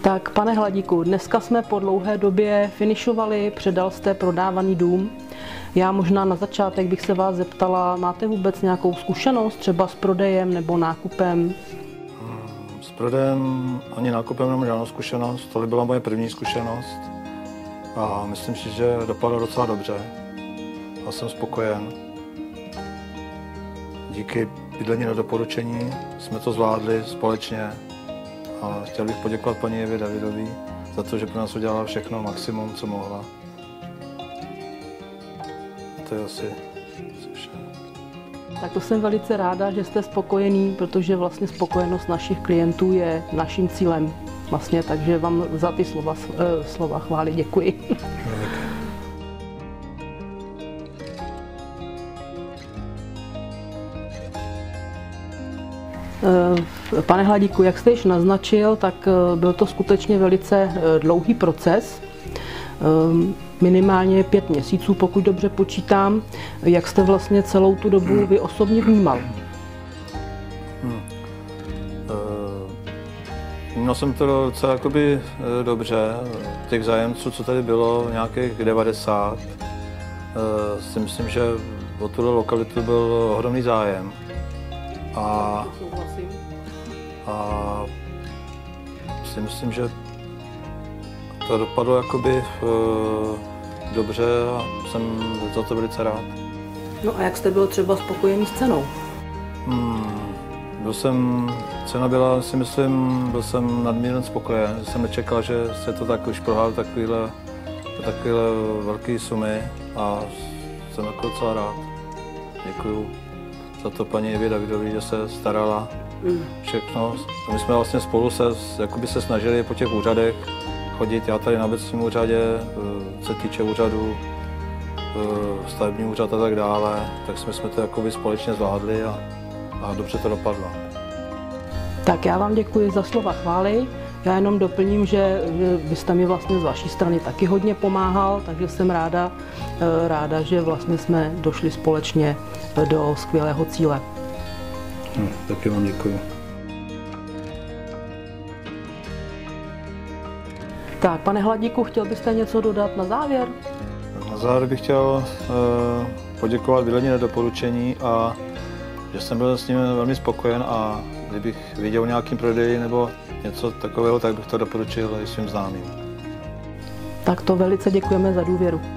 Tak, pane Hladíku, dneska jsme po dlouhé době finišovali, předal jste prodávaný dům. Já možná na začátek bych se vás zeptala, máte vůbec nějakou zkušenost třeba s prodejem nebo nákupem? S prodejem ani nákupem nemám žádnou zkušenost, tohle byla moje první zkušenost a myslím si, že dopadlo docela dobře a jsem spokojen. Díky bydlení na doporučení jsme to zvládli společně a chtěl bych poděkovat paní Evě Davidové za to, že pro nás udělala všechno maximum, co mohla. To je asi vše. Tak to jsem velice ráda, že jste spokojený, protože vlastně spokojenost našich klientů je naším cílem. Vlastně, takže vám za ty slova chvály děkuji. Pane Hladíku, jak jste již naznačil, tak byl to skutečně velice dlouhý proces, minimálně 5 měsíců, pokud dobře počítám. Jak jste vlastně celou tu dobu vy osobně vnímal? Vnímal jsem to docela jakoby dobře. Těch zájemců, co tady bylo, nějakých 90, si myslím, že o tuhle lokalitu byl ohromný zájem. A si myslím, že to dopadlo jakoby dobře a jsem za to velice rád. No a jak jste byl třeba spokojený s cenou? Cena byla, si myslím, byl jsem nadměrně spokojen. Jsem nečekal, že se to tak už prohádá takovéhle velké sumy a jsem jako docela rád. Děkuju za to paní Evě Davidové, že se starala všechno. My jsme vlastně spolu se snažili po těch úřadech chodit. Já tady na obecním úřadě, co se týče úřadu, stavební úřad a tak dále, tak jsme to jakoby společně zvládli a dobře to dopadlo. Tak já vám děkuji za slova chvály. Já jenom doplním, že vy jste mi vlastně z vaší strany taky hodně pomáhal, takže jsem ráda, že vlastně jsme došli společně do skvělého cíle. Taky vám děkuji. Tak, pane Hladíku, chtěl byste něco dodat na závěr? Na závěr bych chtěl poděkovat bydlení na doporučení a že jsem byl s ním velmi spokojen a kdybych viděl nějaký prodej nebo něco takového, tak bych to doporučil i svým známým. Tak to velice děkujeme za důvěru.